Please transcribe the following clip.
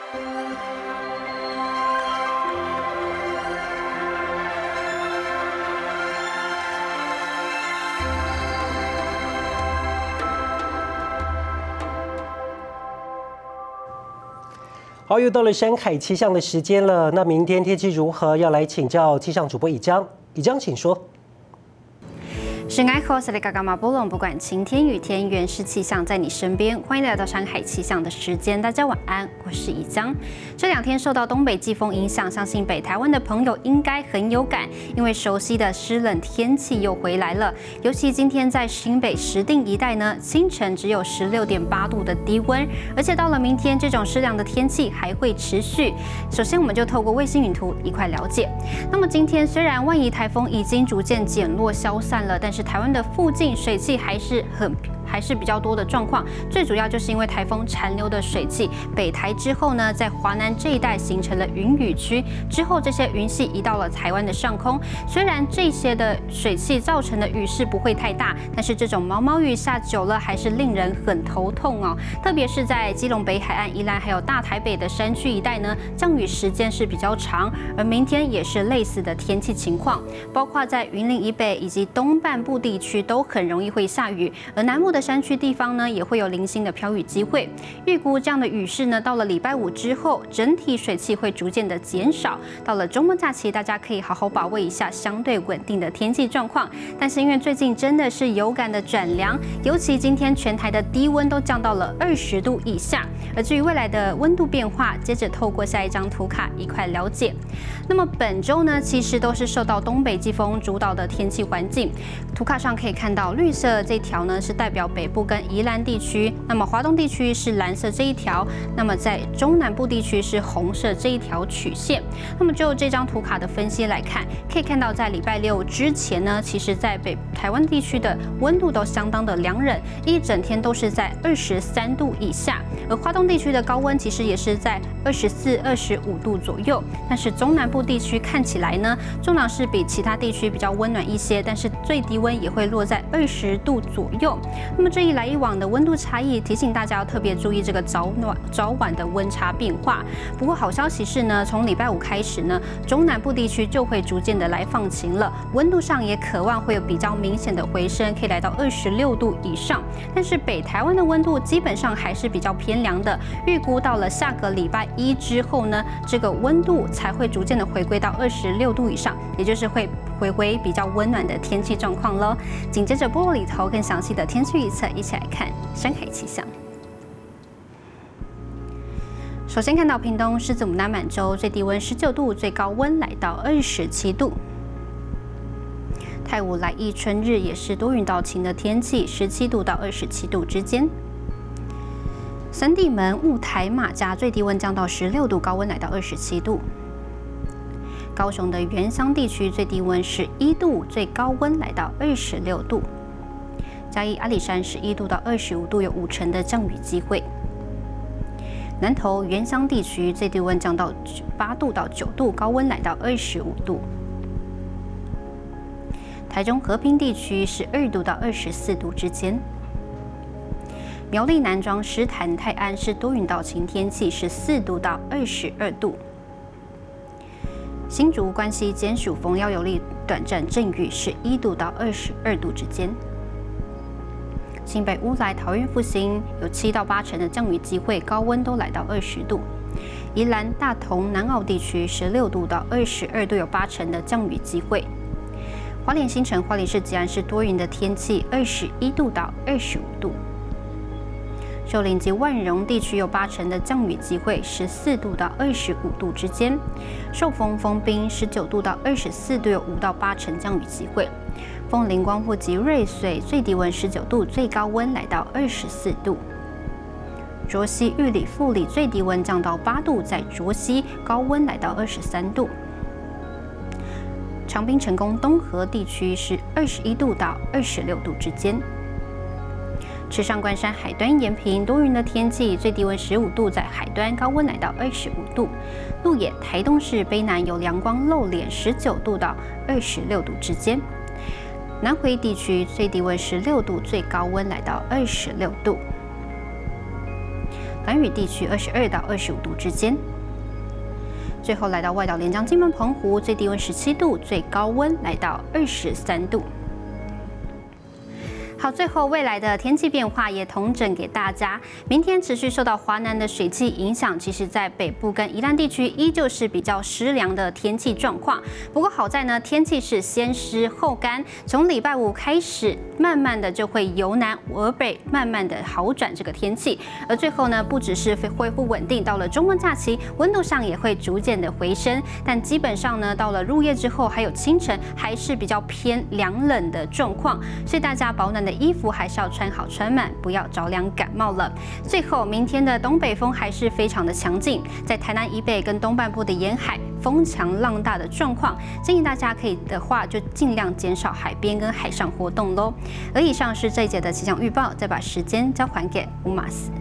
好，又到了山海气象的时间了。那明天天气如何？要来请教气象主播以章。以章，请说。 是爱好塞里嘎嘎马波隆，不管晴天雨天，原是气象在你身边。欢迎来到山海气象的时间，大家晚安，我是以章。这2天受到东北季风影响，相信北台湾的朋友应该很有感，因为熟悉的湿冷天气又回来了。尤其今天在新北石碇一带呢，清晨只有16.8度的低温，而且到了明天，这种湿凉的天气还会持续。首先，我们就透过卫星云图一块了解。那么今天虽然万宜台风已经逐渐减弱消散了，但是台湾的附近水汽还是比较多的状况，最主要就是因为台风残留的水汽北台之后呢，在华南这一带形成了云雨区，之后这些云系移到了台湾的上空。虽然这些的水汽造成的雨势不会太大，但是这种毛毛雨下久了还是令人很头痛哦。特别是在基隆北海岸、宜兰还有大台北的山区一带呢，降雨时间是比较长，而明天也是类似的天气情况，包括在云林以北以及东半部地区都很容易会下雨，而南部的山区地方呢，也会有零星的飘雨机会。预估这样的雨势呢，到了礼拜5之后，整体水汽会逐渐的减少。到了周末假期，大家可以好好把握一下相对稳定的天气状况。但是因为最近真的是有感的转凉，尤其今天全台的低温都降到了20度以下。而至于未来的温度变化，接着透过下一张图卡一块了解。那么本周呢，其实都是受到东北季风主导的天气环境。图卡上可以看到，绿色这条呢是代表北部跟宜兰地区，那么华东地区是蓝色这一条，那么在中南部地区是红色这一条曲线。那么就这张图卡的分析来看，可以看到在礼拜6之前呢，其实在北台湾地区的温度都相当的凉冷，一整天都是在23度以下，而华东地区的高温其实也是在24、25度左右。但是中南部地区看起来呢，中南是比其他地区比较温暖一些，但是最低温也会落在20度左右。那么这一来一往的温度差异，提醒大家要特别注意这个早晚的温差变化。不过好消息是呢，从礼拜5开始呢，中南部地区就会逐渐的来放晴了，温度上也渴望会有比较明显的回升，可以来到26度以上。但是北台湾的温度基本上还是比较偏凉的，预估到了下个礼拜1之后呢，这个温度才会逐渐的回归到26度以上，也就是会回归比较温暖的天气状况喽。紧接着部落里头更详细的天气预测，一起来看山海气象。首先看到屏东狮子牡丹满洲最低温19度，最高温来到27度。泰武来义春日也是多云到晴的天气，17度到27度之间。三地门雾台马家最低温降到16度，高温来到27度。高雄的原乡地区最低温11度，最高温来到26度。嘉义阿里山11度到25度，有50%的降雨机会。南投原乡地区最低温降到8度到9度，高温来到25度。台中和平地区12度到24度之间。苗栗南庄、狮潭、泰安是多云到晴天气，14度到22度。新竹关西尖属逢腰有力短暂阵雨，11度到22度之间。新北乌来、桃园复兴有7到8成的降雨机会，高温都来到20度。宜兰大同、南澳地区16度到22度，有8成的降雨机会。花莲新城、花莲市吉安是多云的天气，21度到25度。秀林及万荣地区有8成的降雨机会，14度到25度之间。寿丰、丰滨19度到24度，有5到8成降雨机会。凤林、光复及瑞穗最低温19度，最高温来到24度。卓溪、玉里、富里最低温降到8度，在卓溪高温来到23度。长滨、成功、东河地区是21度到26度之间。池上、关山、海端、延平多云的天气，最低温15度，在海端高温来到25度。鹿野、台东市卑南有阳光露脸，19度到26度之间。南回地区最低温16度，最高温来到26度。 短雨地区22到25度之间。最后来到外岛连江、金门、澎湖，最低温17度，最高温来到23度。好，最后未来的天气变化也统整给大家。明天持续受到华南的水汽影响，其实在北部跟宜兰地区依旧是比较湿凉的天气状况。不过好在呢，天气是先湿后干，从礼拜五开始，慢慢的就会由南而北，慢慢的好转这个天气。而最后呢，不只是恢复稳定，到了周末假期，温度上也会逐渐的回升。但基本上呢，到了入夜之后，还有清晨，还是比较偏凉冷的状况，所以大家保暖的衣服还是要穿好穿满，不要着凉感冒了。最后，明天的东北风还是非常的强劲，在台南以北跟东半部的沿海风强浪大的状况，建议大家可以的话就尽量减少海边跟海上活动喽。而以上是这一节的气象预报，再把时间交还给乌马斯。